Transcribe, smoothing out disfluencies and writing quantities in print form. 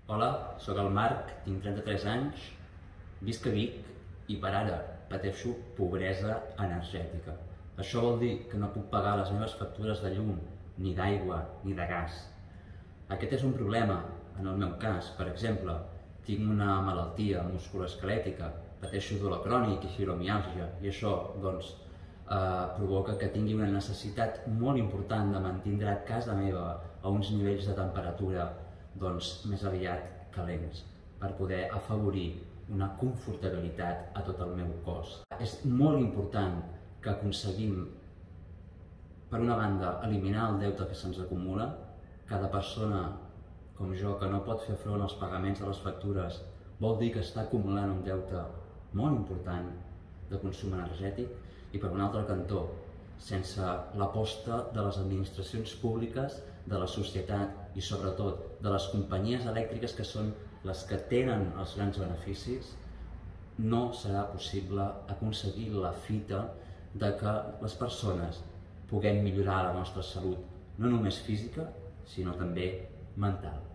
Hola, sóc el Marc, tinc 33 anys, visc a Vic i per ara pateixo pobresa energètica. Això vol dir que no puc pagar les meves factures de llum, ni d'aigua, ni de gas. Aquest és un problema, en el meu cas. Per exemple, tinc una malaltia musculoesquelètica, pateixo dolor crònic i fibromiàlgia, i això, provoca que tingui una necessitat molt important de mantindre casa meva a uns nivells de temperatura més aviat calents, per poder afavorir una confortabilitat a tot el meu cos. És molt important que aconseguim, per una banda, eliminar el deute que se'ns acumula. Cada persona, com jo, que no pot fer front als pagaments de les factures, vol dir que està acumulant un deute molt important de consum energètic. I per un altre cantó, sense l'aposta de les administracions públiques, de la societat i sobretot de les companyies elèctriques, que són les que tenen els grans beneficis, no serà possible aconseguir la fita de que les persones puguem millorar la nostra salut, no només física, sinó també mental.